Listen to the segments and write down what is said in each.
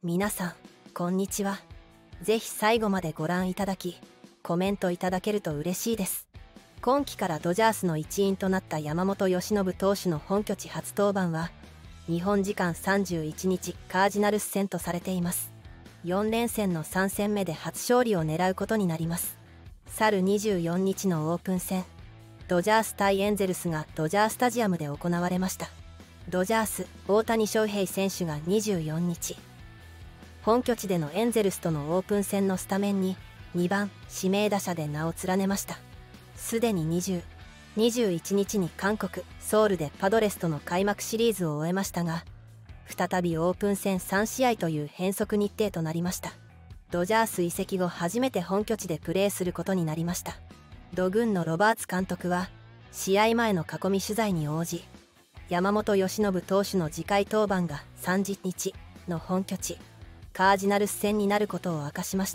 皆さん、こんにちは。ぜひ最後までご覧いただき、コメントいただけると嬉しいです。今季からドジャースの一員となった山本由伸投手の本拠地初登板は、日本時間31日カージナルス戦とされています。4連戦の3戦目で初勝利を狙うことになります。去る24日のオープン戦、ドジャース対エンゼルスがドジャースタジアムで行われました。ドジャース、大谷翔平選手が24日、本拠地でのエンゼルスとのオープン戦のスタメンに2番指名打者で名を連ねました。すでに21日に韓国ソウルでパドレスとの開幕シリーズを終えましたが、再びオープン戦3試合という変則日程となりました。ドジャース移籍後初めて本拠地でプレーすることになりました。ド軍のロバーツ監督は試合前の囲み取材に応じ、山本由伸投手の次回登板が30日の本拠地カージナルス戦になることを明かしました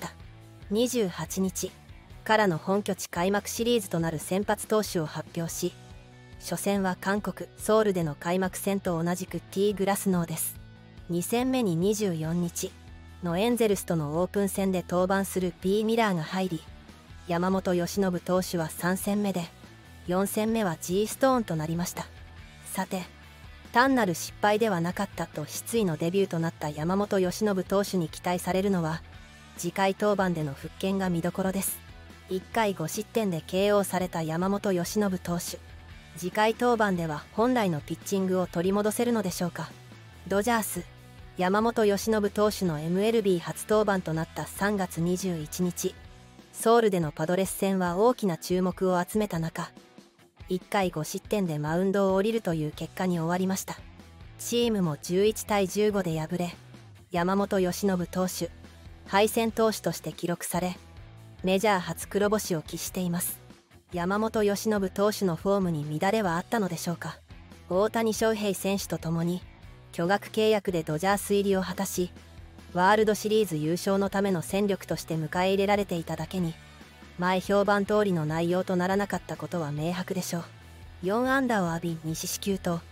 。28日からの本拠地開幕シリーズとなる先発投手を発表し、初戦は韓国ソウルでの開幕戦と同じく T グラスノーです。2戦目に24日のエンゼルスとのオープン戦で登板する P ミラーが入り、山本由伸投手は3戦目で、4戦目は G ストーンとなりました。さて、単なる失敗ではなかったと失意のデビューとなった山本由伸投手に期待されるのは、次回登板での復権が見どころです。1回5失点で KO された山本由伸投手、次回登板では本来のピッチングを取り戻せるのでしょうか。ドジャース、山本由伸投手の MLB 初登板となった3月21日、ソウルでのパドレス戦は大きな注目を集めた中、1回5失点でマウンドを降りるという結果に終わりました。チームも11対15で敗れ、山本由伸投手、敗戦投手として記録され、メジャー初黒星を喫しています。山本由伸投手のフォームに乱れはあったのでしょうか。大谷翔平選手と共に巨額契約でドジャース入りを果たし、ワールドシリーズ優勝のための戦力として迎え入れられていただけに、前評判通りの内容とならなかったことは明白でしょう。4安打を浴び2四死球と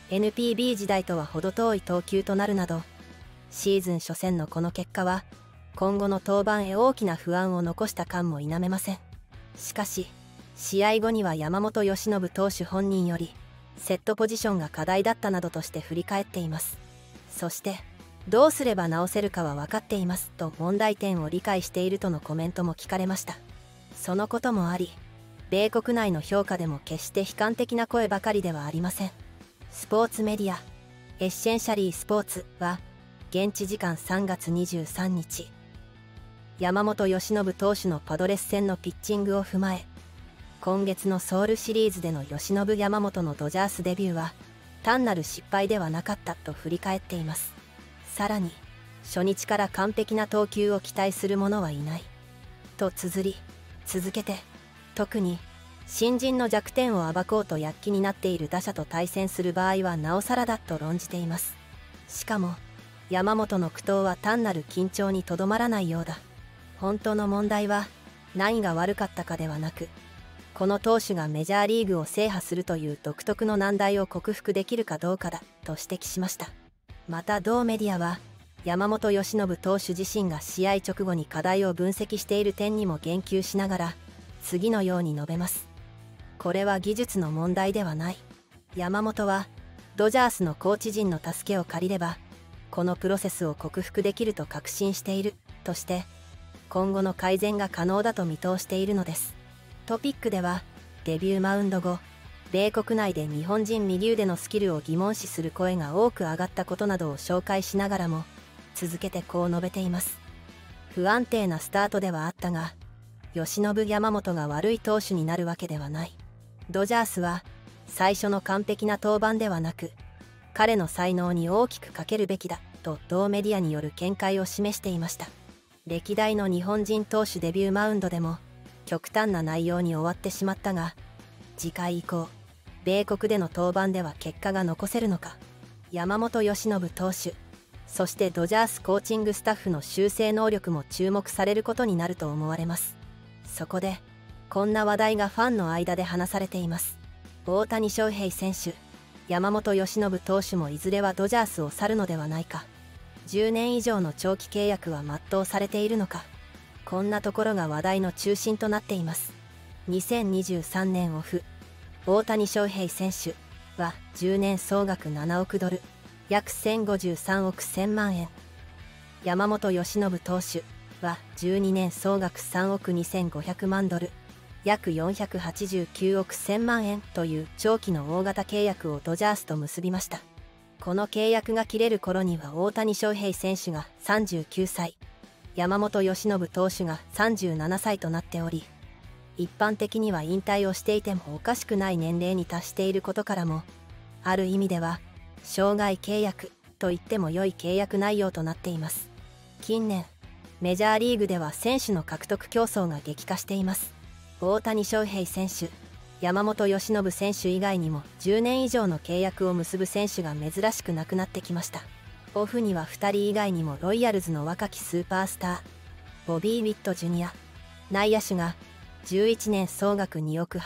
NPB 時代とは程遠い投球となるなど、シーズン初戦のこの結果は今後の登板へ大きな不安を残した感も否めません。しかし試合後には山本由伸投手本人よりセットポジションが課題だったなどとして振り返っています。そしてどうすれば直せるかは分かっていますと問題点を理解しているとのコメントも聞かれました。そのこともあり、米国内の評価でも決して悲観的な声ばかりではありません。スポーツメディアエッシェンシャリースポーツは現地時間3月23日、山本由伸投手のパドレス戦のピッチングを踏まえ、今月のソウルシリーズでの由伸山本のドジャースデビューは単なる失敗ではなかったと振り返っています。さらに初日から完璧な投球を期待する者はいないと綴り、続けて特に新人の弱点を暴こうと躍起になっている打者と対戦する場合はなおさらだと論じています。しかも山本の苦闘は単なる緊張にとどまらないようだ。本当の問題は何が悪かったかではなく、この投手がメジャーリーグを制覇するという独特の難題を克服できるかどうかだと指摘しました。また同メディアは山本由伸投手自身が試合直後に課題を分析している点にも言及しながら次のように述べます。これは技術の問題ではない。山本はドジャースのコーチ陣の助けを借りればこのプロセスを克服できると確信しているとして、今後の改善が可能だと見通しているのです。トピックではデビューマウンド後、米国内で日本人右腕のスキルを疑問視する声が多く上がったことなどを紹介しながらも、続けてこう述べています。不安定なスタートではあったが、由伸山本が悪い投手になるわけではない。ドジャースは最初の完璧な登板ではなく、彼の才能に大きく欠けるべきだと同メディアによる見解を示していました。歴代の日本人投手デビューマウンドでも極端な内容に終わってしまったが、次回以降米国での登板では結果が残せるのか。山本由伸投手、そしてドジャースコーチングスタッフの修正能力も注目されることになると思われます。そこでこんな話題がファンの間で話されています。大谷翔平選手、山本由伸投手もいずれはドジャースを去るのではないか。 10年以上の長期契約は全うされているのか、こんなところが話題の中心となっています。2023年オフ、大谷翔平選手は10年総額7億ドル、約1053億1000万円。山本由伸投手は12年総額3億2500万ドル、約489億1000万円という長期の大型契約をドジャースと結びました。この契約が切れる頃には大谷翔平選手が39歳、山本由伸投手が37歳となっており、一般的には引退をしていてもおかしくない年齢に達していることからも、ある意味では生涯契約と言っても良い契約内容となっています。近年、メジャーリーグでは選手の獲得競争が激化しています。大谷翔平選手、山本由伸選手以外にも10年以上の契約を結ぶ選手が珍しくなくなってきました。オフには2人以外にもロイヤルズの若きスーパースター、ボビー・ウィット・ジュニア、内野手が11年総額2億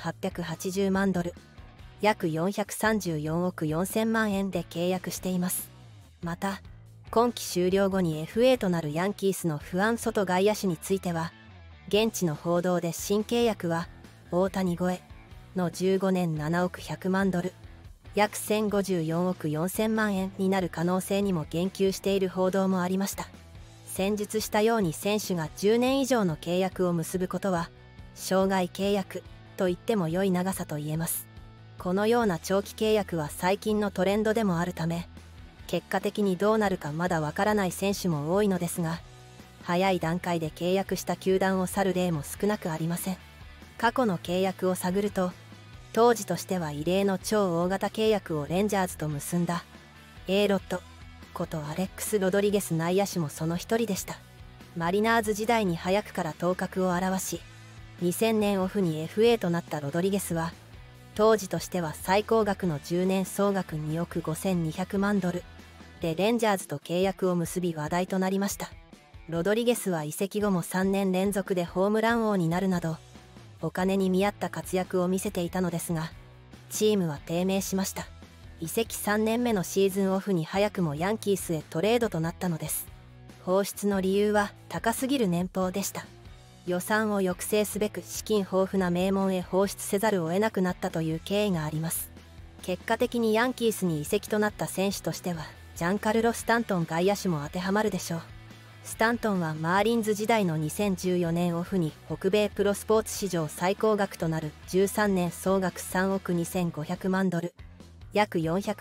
8880万ドル、約434億4000万円で契約しています。また、今季終了後に FA となるヤンキースのフアン・ソト外野手については、現地の報道で新契約は大谷超えの15年7億100万ドル、約1054億4000万円になる可能性にも言及している報道もありました。先述したように選手が10年以上の契約を結ぶことは、生涯契約と言っても良い長さと言えます。このような長期契約は最近のトレンドでもあるため、結果的にどうなるかまだわからない選手も多いのですが、早い段階で契約した球団を去る例も少なくありません。過去の契約を探ると、当時としては異例の超大型契約をレンジャーズと結んだ A ロッドことアレックス・ロドリゲス内野手もその一人でした。マリナーズ時代に早くから頭角を現し、2000年オフに FA となったロドリゲスは、当時としては最高額の10年総額2億5200万ドルでレンジャーズと契約を結び話題となりました。ロドリゲスは移籍後も3年連続でホームラン王になるなど、お金に見合った活躍を見せていたのですが、チームは低迷しました。移籍3年目のシーズンオフに早くもヤンキースへトレードとなったのです。放出の理由は高すぎる年俸でした。予算を抑制すべく資金豊富な名門へ放出せざるを得なくなったという経緯があります。結果的にヤンキースに移籍となった選手としては、ジャンカルロ・スタントン外野手も当てはまるでしょう。スタントンはマーリンズ時代の2014年オフに北米プロスポーツ史上最高額となる13年総額3億2500万ドル、約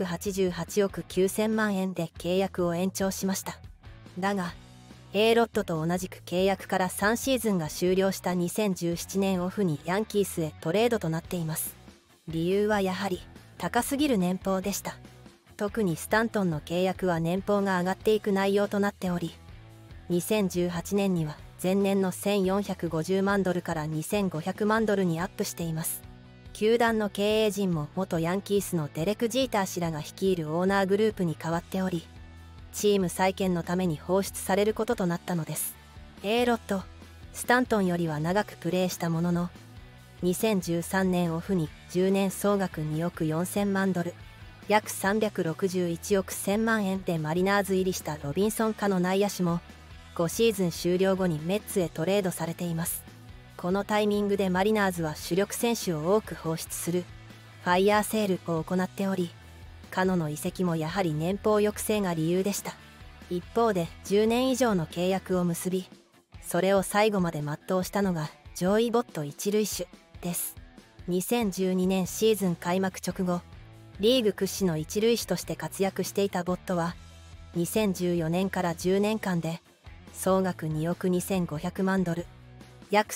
488億9000万円で契約を延長しました。だが、A ロッドと同じく契約から3シーズンが終了した2017年オフにヤンキースへトレードとなっています。理由はやはり高すぎる年俸でした。特にスタントンの契約は年俸が上がっていく内容となっており、2018年には前年の1450万ドルから2500万ドルにアップしています。球団の経営陣も元ヤンキースのデレク・ジーター氏らが率いるオーナーグループに変わっており、チーム再建のために放出されることとなったのです。A ロッド、スタントンよりは長くプレーしたものの、2013年オフに10年総額2億4000万ドル、約361億1000万円でマリナーズ入りしたロビンソン・カノ内野手も、5シーズン終了後にメッツへトレードされています。このタイミングでマリナーズは主力選手を多く放出するファイヤーセールを行っており、カノの移籍もやはり年俸抑制が理由でした。一方で10年以上の契約を結び、それを最後まで全うしたのがジョイ・ボット一塁手です。2012年シーズン開幕直後、リーグ屈指の一塁手として活躍していたボットは、2014年から10年間で総額2億2500万ドル、約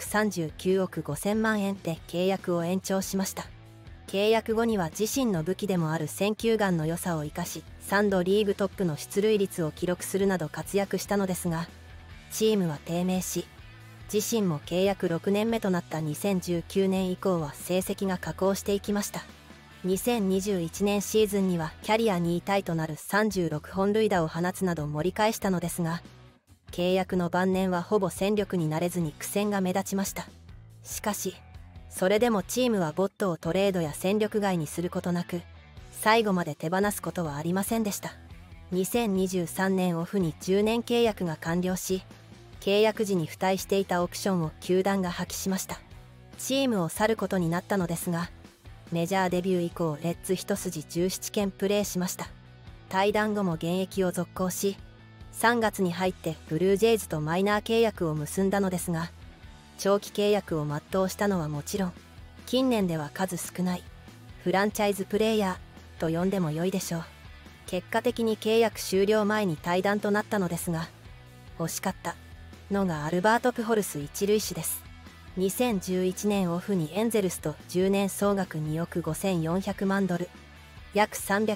339億5000万円で契約を延長しました。契約後には自身の武器でもある選球眼の良さを生かし、3度リーグトップの出塁率を記録するなど活躍したのですが、チームは低迷し、自身も契約6年目となった2019年以降は成績が下降していきました。2021年シーズンにはキャリア2位タイとなる36本塁打を放つなど盛り返したのですが、契約の晩年はほぼ戦力になれずに苦戦が目立ちました。しかし、それでもチームはボットをトレードや戦力外にすることなく、最後まで手放すことはありませんでした。 2023年オフに10年契約が完了し、契約時に付帯していたオプションを球団が破棄しました。チームを去ることになったのですが、メジャーデビュー以降レッズ一筋17年プレーしました。退団後も現役を続行し、3月に入ってブルージェイズとマイナー契約を結んだのですが、長期契約を全うしたのはもちろん、近年では数少ないフランチャイズプレーヤーと呼んでも良いでしょう。結果的に契約終了前に退団となったのですが、惜しかったのがアルバート・プホルス一塁手です。2011年オフにエンゼルスと10年総額2億5400万ドル、約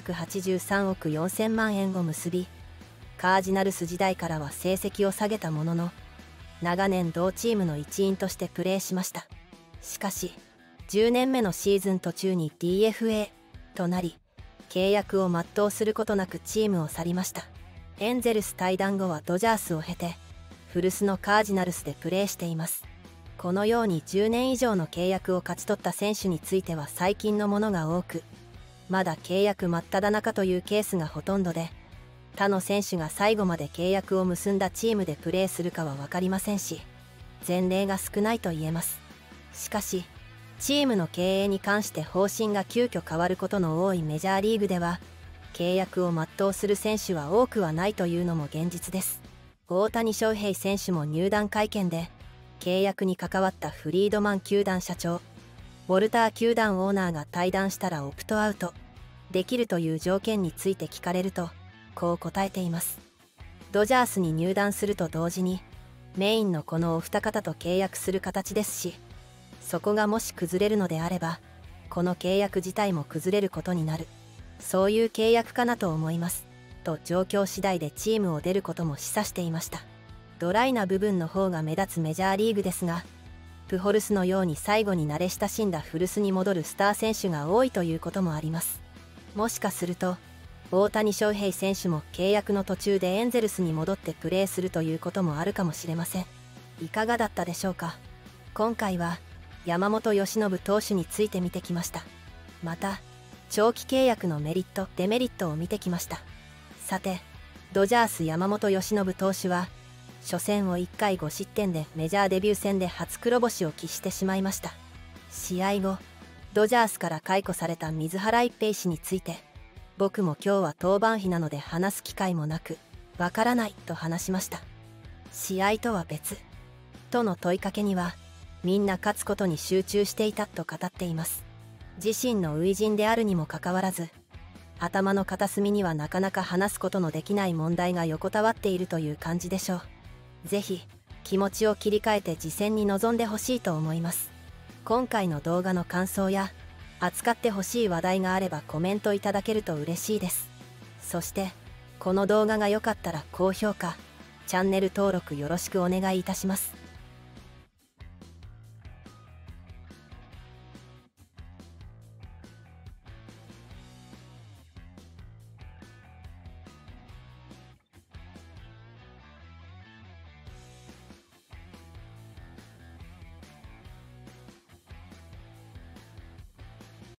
383億4000万円を結び、カージナルス時代からは成績を下げたものの、長年同チームの一員としてプレーしました。しかし、10年目のシーズン途中に DFA となり、契約を全うすることなくチームを去りました。エンゼルス退団後はドジャースを経て、古巣のカージナルスでプレーしています。このように10年以上の契約を勝ち取った選手については最近のものが多く、まだ契約真っ只中というケースがほとんどで、他の選手が最後まで契約を結んだチームでプレーするかは分かりませんし、前例が少ないと言えます。しかし、チームの経営に関して方針が急遽変わることの多いメジャーリーグでは、契約を全うする選手は多くはないというのも現実です。大谷翔平選手も入団会見で、契約に関わったフリードマン球団社長、ウォルター球団オーナーが退団したらオプトアウトできるという条件について聞かれると、こう答えています。ドジャースに入団すると同時に、メインのこのお二方と契約する形ですし、そこがもし崩れるのであれば、この契約自体も崩れることになる。そういう契約かなと思います。と状況次第でチームを出ることも示唆していました。ドライな部分の方が目立つメジャーリーグですが、プホルスのように最後に慣れ親しんだ古巣に戻るスター選手が多いということもあります。もしかすると、大谷翔平選手も契約の途中でエンゼルスに戻ってプレーするということもあるかもしれません。いかがだったでしょうか。今回は山本由伸投手について見てきました。また、長期契約のメリット・デメリットを見てきました。さて、ドジャース山本由伸投手は、初戦を1回5失点でメジャーデビュー戦で初黒星を喫してしまいました。試合後、ドジャースから解雇された水原一平氏について、僕も今日は登板日なので話す機会もなく、わからないと話しました。試合とは別との問いかけには、みんな勝つことに集中していたと語っています。自身の初陣であるにもかかわらず、頭の片隅にはなかなか話すことのできない問題が横たわっているという感じでしょう。ぜひ気持ちを切り替えて次戦に臨んでほしいと思います。今回の動画の感想や扱ってほしい話題があればコメントいただけると嬉しいです。そしてこの動画が良かったら高評価、チャンネル登録よろしくお願いいたします。